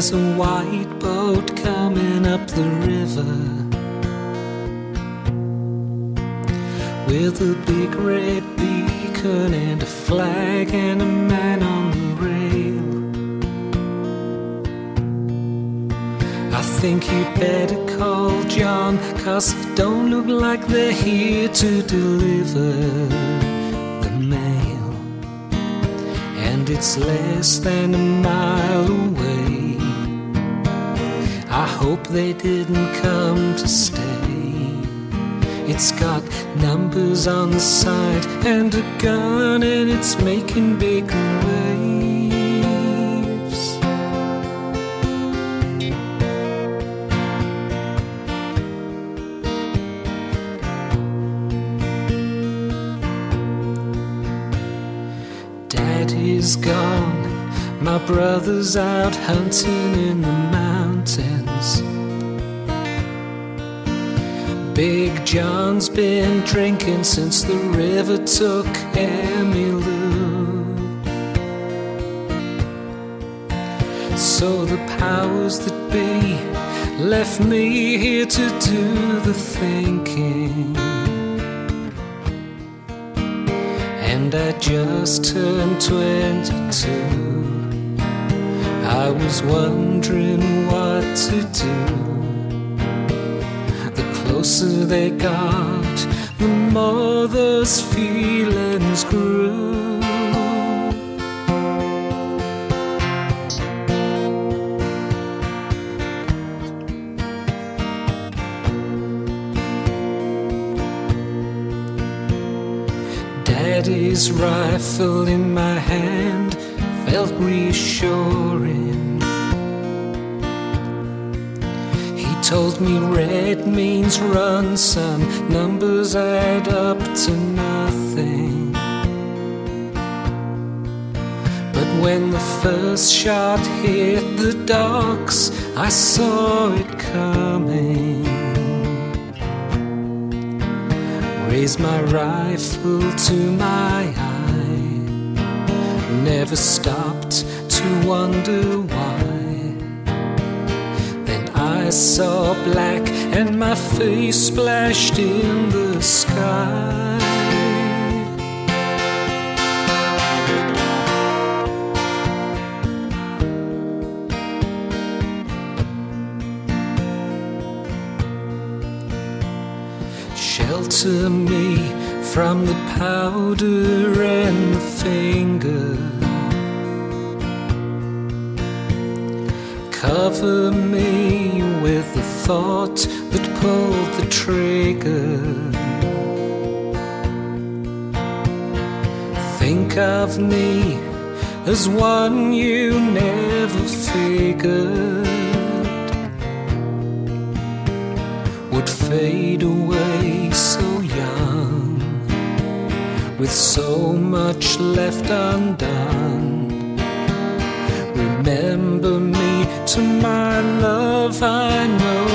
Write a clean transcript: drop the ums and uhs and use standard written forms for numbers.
there's a white boat coming up the river with a big red beacon and a flag and a man on the rail. I think you'd better call John, 'cause it don't look like they're here to deliver the mail, and it's less than a mile away. I hope they didn't come to stay. It's got numbers on the side and a gun, and it's making big waves. Daddy's gone, my brother's out hunting in the mountains. Big John's been drinking since the river took Emmylou. So the powers that be left me here to do the thinking, and I just turned 22. I was wondering what to do. The closer they got, the more those feelings grew. Daddy's rifle in my hand felt reassuring. He told me red means run, son, numbers add up to nothing. But when the first shot hit the docks, I saw it coming. Raised my rifle to my eye, never stopped to wonder why. Then I saw black and my face splashed in the sky. Shelter me from the powder and the finger. Cover me with the thought that pulled the trigger. Think of me as one you never figured would fade away so young, with so much left undone. Remember me to my love, I know